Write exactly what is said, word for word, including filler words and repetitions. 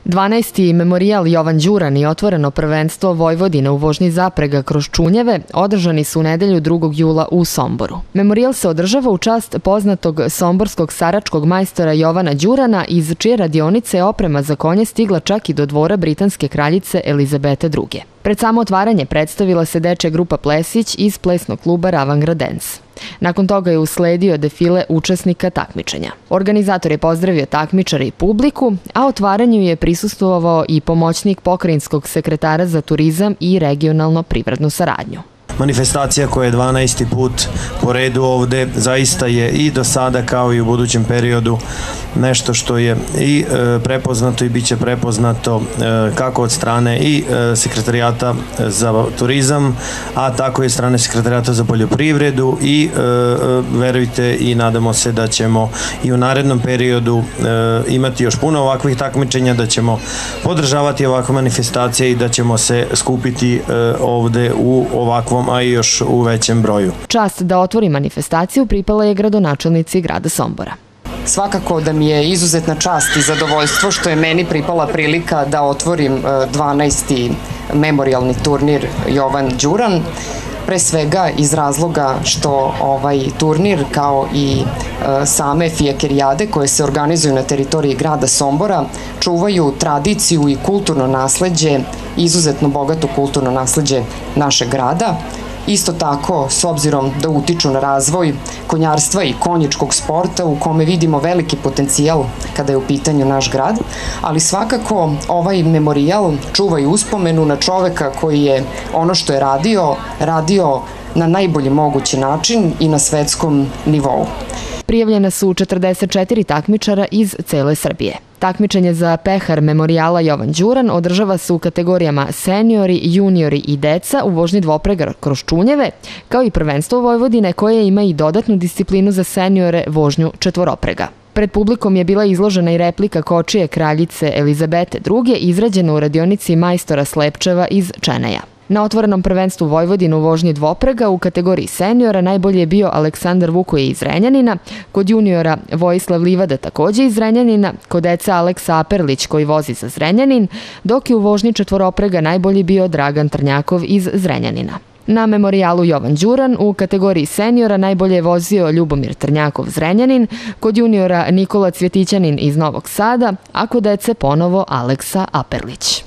dvanaesti memorijal Jovan Đuran i otvoreno prvenstvo Vojvodine u vožnji zaprega kroz Čunjeve održani su u nedelju drugog jula u Somboru. Memorijal se održava u čast poznatog somborskog saračkog majstora Jovana Đurana, iz čije radionice je oprema za konje stigla čak i do dvora britanske kraljice Elizabete druge. Pred samo otvaranje predstavila se dečja grupa Plesić iz plesnog kluba Ravangrad Dance. Nakon toga je usledio defile učesnika takmičenja. Organizator je pozdravio takmičare i publiku, a otvaranju je prisustvovao i pomoćnik pokrajinskog sekretara za turizam i regionalno privrednu saradnju. Manifestacija koja je dvanaesti put po redu ovde zaista je i do sada kao i u budućem periodu nešto što je i prepoznato i bit će prepoznato kako od strane i sekretarijata za turizam, a tako i od strane sekretarijata za poljoprivredu i verujte i nadamo se da ćemo i u narednom periodu imati još puno ovakvih takmičenja, da ćemo podržavati ovakve manifestacije i da ćemo se skupiti ovde u ovakvom, a i još u većem broju. Čast da otvori manifestaciju pripala je gradonačelnici grada Sombora. Svakako da mi je izuzetna čast i zadovoljstvo što je meni pripala prilika da otvorim dvanaesti memorijalni turnir Jovan Đuran. Pre svega iz razloga što ovaj turnir kao i e, same fijakerijade koje se organizuju na teritoriji grada Sombora čuvaju tradiciju i kulturno nasleđe, izuzetno bogato kulturno nasleđe našeg grada. Isto tako, s obzirom da utiču na razvoj konjarstva i konjičkog sporta u kome vidimo veliki potencijal kada je u pitanju naš grad, ali svakako ovaj memorijal čuva i uspomenu na čoveka koji je ono što je radio, radio na najbolji mogući način i na svetskom nivou. Prijavljena su četrdeset četiri takmičara iz cele Srbije. Takmičenje za pehar memorijala Jovan Đuran održava se u kategorijama seniori, juniori i deca u vožnji dvoprega kroz Čunjeve, kao i prvenstvo Vojvodine koje ima i dodatnu disciplinu za seniore, vožnju četvoroprega. Pred publikom je bila izložena i replika kočije kraljice Elizabete druge, izrađena u radionici majstora Slepčeva iz Čeneja. Na otvorenom prvenstvu Vojvodine u vožnji dvoprega u kategoriji seniora najbolji je bio Aleksandar Vukoje iz Zrenjanina, kod juniora Vojislav Livada takođe iz Zrenjanina, kod deca Aleksa Aperlić koji vozi za Zrenjanin, dok je u vožnji četvoroprega najbolji bio Dragan Trnjakov iz Zrenjanina. Na memorijalu Jovan Đuran u kategoriji seniora najbolje je vozio Ljubomir Trnjakov Zrenjanin, kod juniora Nikola Cvjetićanin iz Novog Sada, a kod dece ponovo Aleksa Aperlić.